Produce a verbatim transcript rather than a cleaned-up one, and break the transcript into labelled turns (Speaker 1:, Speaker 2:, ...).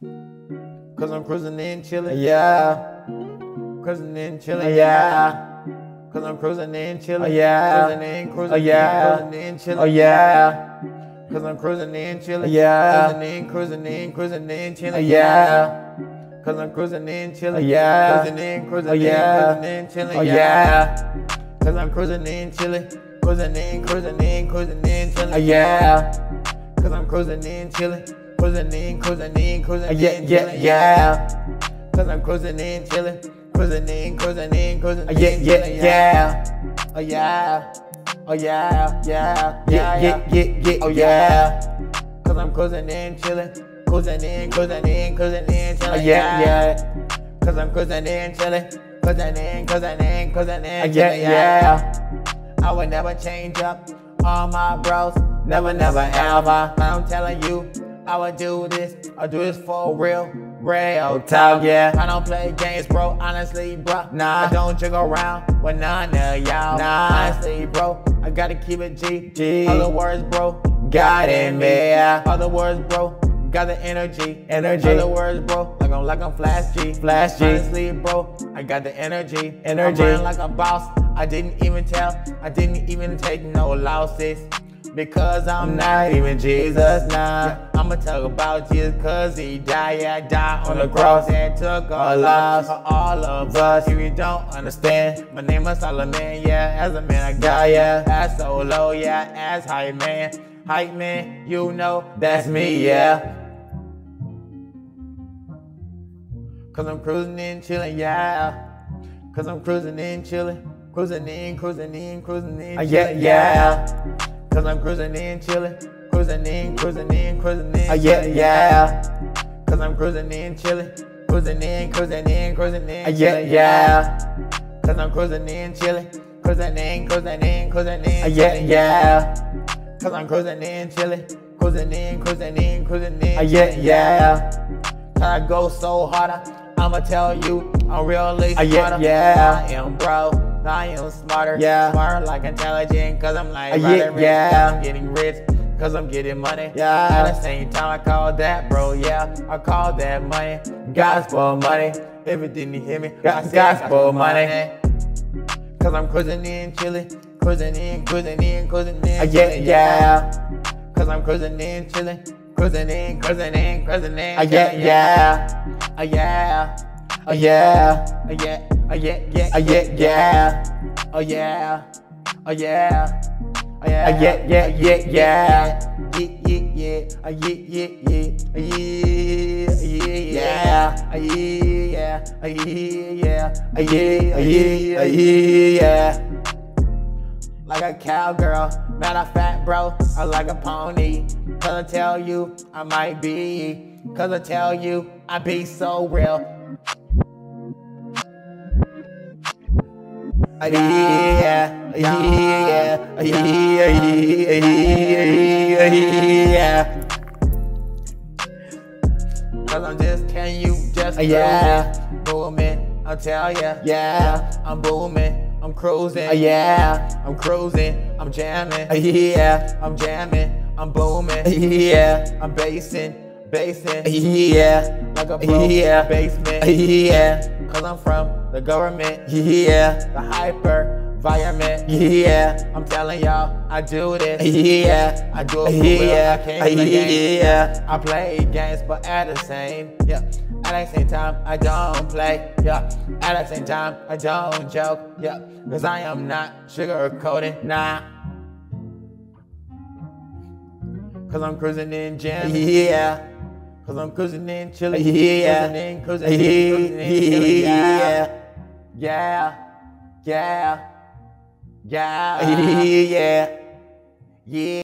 Speaker 1: Cause I'm cruising in chillin'.
Speaker 2: Yeah.
Speaker 1: Cruising in chillin'.
Speaker 2: Yeah.
Speaker 1: Cause I'm cruising in chillin'.
Speaker 2: Oh yeah.
Speaker 1: Cruising in, cruising
Speaker 2: Oh yeah.
Speaker 1: in, cruising in chillin'.
Speaker 2: Oh yeah.
Speaker 1: Cause I'm cruising in chillin'.
Speaker 2: Yeah.
Speaker 1: Cruising in, cruising in, cruising in chillin'.
Speaker 2: Oh yeah.
Speaker 1: Cause I'm cruising in chillin'.
Speaker 2: Oh yeah.
Speaker 1: Cruising in, cruising
Speaker 2: Oh
Speaker 1: in,
Speaker 2: yeah.
Speaker 1: cruising in chillin'.
Speaker 2: Oh yeah.
Speaker 1: Cause I'm cruising in chillin'. Cruising in, cruising in, cruising in chillin'.
Speaker 2: Oh yeah.
Speaker 1: Cause I'm cruising in chillin'. Cruising in, cruising in, cruising in
Speaker 2: Yeah, yeah,
Speaker 1: chillin'.
Speaker 2: yeah.
Speaker 1: Cause I'm cruising in chillin'. Cruising in, cruising in, cruising in
Speaker 2: Yeah, yeah,
Speaker 1: chillin'.
Speaker 2: yeah.
Speaker 1: Oh yeah. Oh yeah, yeah,
Speaker 2: Yeah,
Speaker 1: yeah,
Speaker 2: yeah, yeah, yeah.
Speaker 1: Oh yeah. Cause I'm cruising in chillin'. Cruising in, cruising in, cruising in
Speaker 2: Oh
Speaker 1: chillin'.
Speaker 2: yeah, yeah.
Speaker 1: Cause I'm cruising in chillin'. Cruising in, cruising in, cruising in
Speaker 2: Yeah,
Speaker 1: chillin'.
Speaker 2: yeah.
Speaker 1: I would never change up all my bros. Never, never, ever. I'm telling you, I would do this. I do this for real. Real talk, yeah. I don't play games, bro. Honestly, bro. Nah. I don't joke around with none of y'all. Nah. Honestly, bro. I gotta keep it G.
Speaker 2: G.
Speaker 1: Other words, bro.
Speaker 2: Got it, man.
Speaker 1: Other words, bro. Got the energy.
Speaker 2: Energy.
Speaker 1: Other words, bro. Like I'm like I'm Flash G.
Speaker 2: Flash G.
Speaker 1: Honestly, bro. I got the energy.
Speaker 2: Energy.
Speaker 1: I'm running like a boss. I didn't even tell. I didn't even take no losses. Because I'm not even Jesus now. Yeah, I'ma talk about Jesus cause he died, yeah, died on the cross and took our lives for all of us. If you don't understand, my name is Solomon, yeah, as a man I got, yeah, as solo, yeah, as hype man, hype man, you know that's me, yeah. Cause I'm cruising in, chillin', yeah. Cause I'm cruising in, chillin', cruising in, cruising in, cruising in, chillin',
Speaker 2: Yeah, yeah.
Speaker 1: Cause I'm cruising in, chillin', cruising in, cruising in, cruising in,
Speaker 2: Oh yeah, yeah.
Speaker 1: Cause I'm cruising in, chillin', cruising in, cruising in, cruising in,
Speaker 2: Yeah, yeah.
Speaker 1: Cause I'm cruising in, chillin', cruising in, cruising in, cruising in,
Speaker 2: Yeah, yeah.
Speaker 1: Cause I'm cruising in, chillin', cruising in, cruising in, cruising in,
Speaker 2: Yeah, yeah.
Speaker 1: Cause I go so harder, I'ma tell you, I'm really
Speaker 2: Yeah,
Speaker 1: smarter.
Speaker 2: yeah.
Speaker 1: I am bro. I am smarter,
Speaker 2: Yeah.
Speaker 1: smarter like intelligent, cause I'm like
Speaker 2: Yeah,
Speaker 1: rather rich,
Speaker 2: yeah.
Speaker 1: cause I'm getting rich, cause I'm getting money.
Speaker 2: Yeah.
Speaker 1: At the same time, I call that, bro, yeah, I call that money, gospel money. Everything you hear me, I say
Speaker 2: Gospel money.
Speaker 1: Cause I'm cruising in, chillin', cruising in, cruising in, cruising in,
Speaker 2: Yeah,
Speaker 1: chillin',
Speaker 2: yeah.
Speaker 1: Cause I'm cruising in, chillin', cruising in, cruising in, cruising in,
Speaker 2: Yeah,
Speaker 1: chillin',
Speaker 2: yeah.
Speaker 1: Oh yeah,
Speaker 2: Oh yeah.
Speaker 1: oh yeah, oh yeah, yeah,
Speaker 2: Oh yeah, yeah.
Speaker 1: oh yeah, oh yeah, oh yeah,
Speaker 2: Oh yeah, yeah, yeah, yeah.
Speaker 1: yeah, yeah, yeah, oh yeah, yeah, yeah, oh yeah, yeah, yeah, oh yeah, oh yeah, yeah,
Speaker 2: Oh yeah, oh yeah, oh yeah, yeah.
Speaker 1: like a cowgirl, matter of fact, bro, I like a pony. Cause I tell you, I might be. Cause I tell you, I be so real.
Speaker 2: Yeah, yeah, yeah, yeah, yeah.
Speaker 1: Cause I'm just, can you just
Speaker 2: Yeah.
Speaker 1: cruising, booming, I'll tell ya.
Speaker 2: Yeah.
Speaker 1: I'm booming, I'm cruising,
Speaker 2: Yeah.
Speaker 1: I'm cruising, I'm jamming,
Speaker 2: Yeah.
Speaker 1: I'm jamming, I'm booming,
Speaker 2: Yeah.
Speaker 1: I'm basing, basing,
Speaker 2: Yeah.
Speaker 1: like a broke
Speaker 2: Yeah.
Speaker 1: basement.
Speaker 2: Yeah.
Speaker 1: Cause I'm from the government,
Speaker 2: Yeah.
Speaker 1: the hyper environment.
Speaker 2: Yeah.
Speaker 1: I'm telling y'all, I do this.
Speaker 2: Yeah.
Speaker 1: I do it for real. I
Speaker 2: Yeah.
Speaker 1: can't play games.
Speaker 2: Yeah.
Speaker 1: I play games, but at the same, yeah. At the same time, I don't play, yeah. At the same time, I don't joke, yeah. Cause I am not sugarcoating, nah. Cause I'm cruising in jamming.
Speaker 2: Yeah.
Speaker 1: Cause I'm cruising in chillin'.
Speaker 2: Yeah.
Speaker 1: Cruising in, cruising in, cruising in, chillin', yeah.
Speaker 2: Yeah.
Speaker 1: Yeah. Yeah. Yeah.
Speaker 2: Yeah.
Speaker 1: Yeah.